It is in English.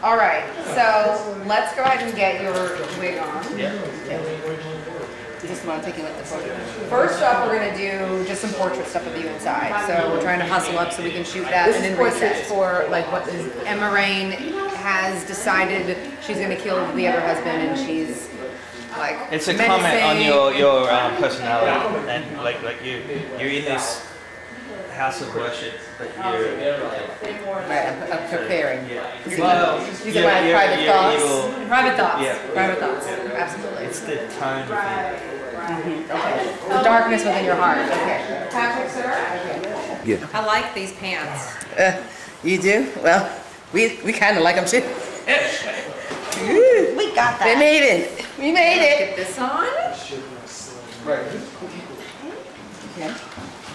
All right, so let's go ahead and get your wig on. Yeah. Just want to take you with the photo. First off, we're going to do just some portrait stuff of you inside. So we're trying to hustle up so we can shoot that. This and is then portraits recess. for like what is Emma Raine has decided she's going to kill the other husband, and she's like It's a menacing. comment on your personality, and like you're in this house of worship, but you're Right, I'm preparing. well, These are my private thoughts. you're- Private thoughts. Yeah. Private thoughts. Absolutely. it's the tone of it. The darkness within your heart. Okay. Patrick, sir? Yeah. I like these pants. you do? Well, we kind of like them too. We got They that. made it. We made it. Get this on. Okay.